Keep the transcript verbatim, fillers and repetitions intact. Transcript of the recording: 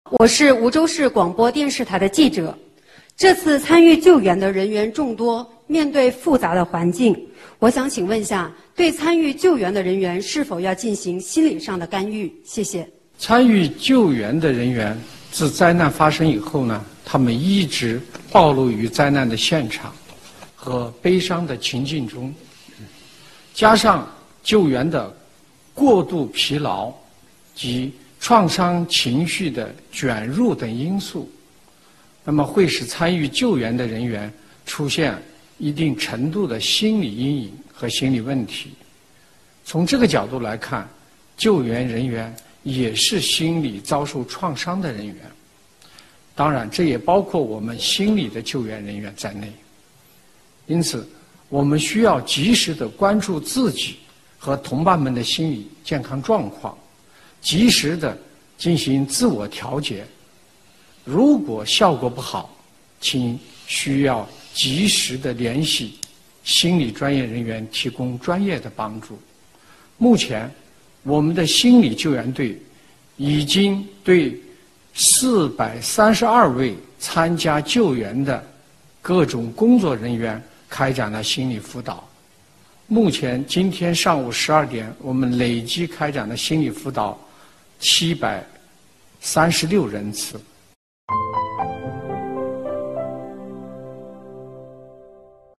我是梧州市广播电视台的记者。这次参与救援的人员众多，面对复杂的环境，我想请问一下，对参与救援的人员是否要进行心理上的干预？谢谢。 参与救援的人员自灾难发生以后呢，他们一直暴露于灾难的现场和悲伤的情境中，加上救援的过度疲劳及创伤情绪的卷入等因素，那么会使参与救援的人员出现一定程度的心理阴影和心理问题。从这个角度来看，救援人员也是心理遭受创伤的人员，当然这也包括我们心理的救援人员在内。因此我们需要及时地关注自己和同伴们的心理健康状况，及时地进行自我调节。如果效果不好，请需要及时地联系心理专业人员提供专业的帮助。目前我们的心理救援队已经对四百三十二位参加救援的各种工作人员开展了心理辅导。目前今天上午十二点，我们累计开展了心理辅导七百三十六人次。